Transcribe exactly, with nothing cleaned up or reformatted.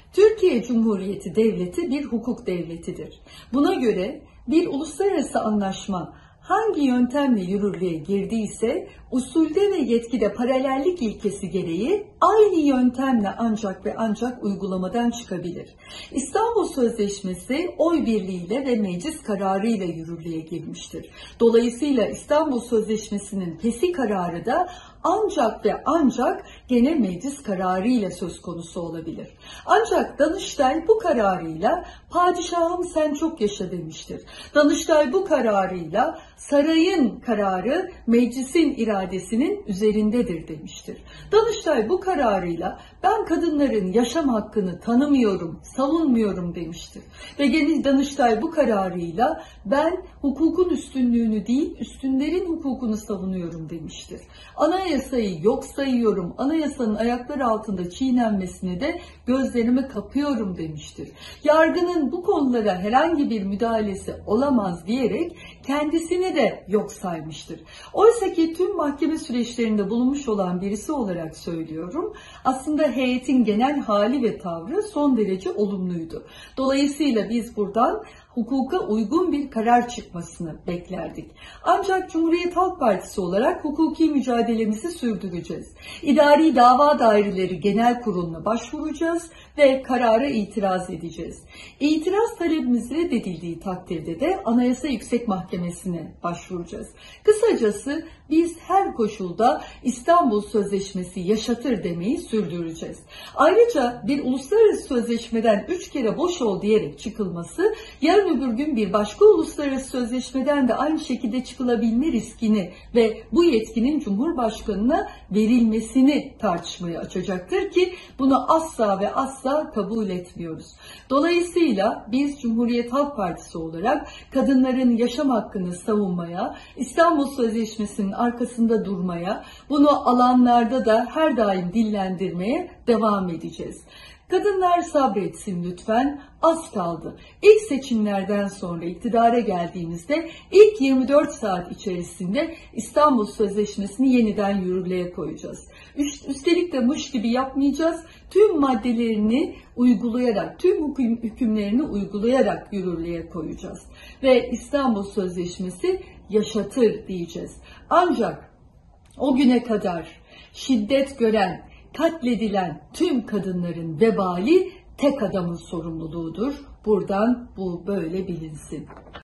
Türkiye Cumhuriyeti Devleti bir hukuk devletidir. Buna göre bir uluslararası anlaşma hangi yöntemle yürürlüğe girdiyse usulde ve yetkide paralellik ilkesi gereği aynı yöntemle ancak ve ancak uygulamadan çıkabilir. İstanbul Sözleşmesi oy birliğiyle ve meclis kararıyla yürürlüğe girmiştir. Dolayısıyla İstanbul Sözleşmesi'nin fesih kararı da ancak ve ancak gene meclis kararıyla söz konusu olabilir. Ancak Danıştay bu kararıyla padişahım sen çok yaşa demiştir. Danıştay bu kararıyla sarayın kararı meclisin iradesinin üzerindedir demiştir. Danıştay bu kararıyla ben kadınların yaşam hakkını tanımıyorum, savunmuyorum demiştir. Ve gene Danıştay bu kararıyla ben hukukun üstünlüğünü değil, üstünlerin hukukunu savunuyorum demiştir. Anayasayı yok sayıyorum, anayasanın ayakları altında çiğnenmesine de gözlerimi kapıyorum demiştir. Yargının bu konulara herhangi bir müdahalesi olamaz diyerek kendisini de yok saymıştır. Oysa ki tüm mahkeme süreçlerinde bulunmuş olan birisi olarak söylüyorum, aslında heyetin genel hali ve tavrı son derece olumluydu. Dolayısıyla biz buradan hukuka uygun bir karar çıkmasını beklerdik. Ancak Cumhuriyet Halk Partisi olarak hukuki mücadelemizi sürdüreceğiz. İdari Dava Daireleri Genel Kurulu'na başvuracağız ve karara itiraz edeceğiz. İtiraz talebimiz reddedildiği takdirde de Anayasa Yüksek Mahkemesi'ne başvuracağız. Kısacası biz her koşulda İstanbul Sözleşmesi yaşatır demeyi sürdüreceğiz. Ayrıca bir uluslararası sözleşmeden üç kere boş ol diyerek çıkılması, yarın öbür gün bir başka uluslararası sözleşmeden de aynı şekilde çıkılabilme riskini ve bu yetkinin Cumhurbaşkanı'na verilmesini tartışmaya açacaktır ki bunu asla ve asla kabul etmiyoruz. Dolayısıyla biz Cumhuriyet Halk Partisi olarak kadınların yaşam hakkını savunmaya, İstanbul Sözleşmesi'nin arkasında durmaya, bunu alanlarda da her daim dillendirmeye devam edeceğiz. Kadınlar sabretsin lütfen, az kaldı. İlk seçimlerden sonra iktidara geldiğimizde ilk yirmi dört saat içerisinde İstanbul Sözleşmesi'ni yeniden yürürlüğe koyacağız. Üstelik de mış gibi yapmayacağız. Tüm maddelerini uygulayarak, tüm hükümlerini uygulayarak yürürlüğe koyacağız. Ve İstanbul Sözleşmesi yaşatır diyeceğiz. Ancak o güne kadar şiddet gören, katledilen tüm kadınların vebali tek adamın sorumluluğudur. Buradan bu böyle bilinsin.